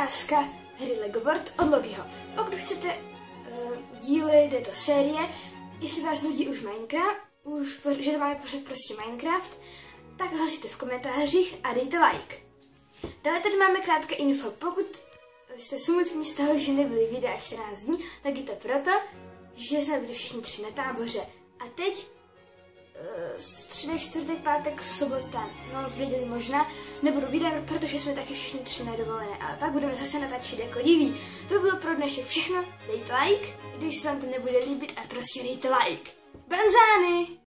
ukázka hry Lego World od Logiho. Pokud chcete díly této série, jestli vás nudí už Minecraft, že to máme pořád prostě Minecraft, tak hlasujte v komentářích a dejte like. Dále tady máme krátké info. Pokud jste smutní z toho, že nebyly videa 14 dní, tak je to proto, že jsme byli všichni 3 na táboře. A teď středek, čtvrtek, pátek, sobota, no v neděli možná, nebudu videa, protože jsme taky všichni 3 na dovolené, ale pak budeme zase natáčet jako diví. To bylo pro dnešek všechno, dejte like, když se vám to nebude líbit, a prostě dejte like. Banzány!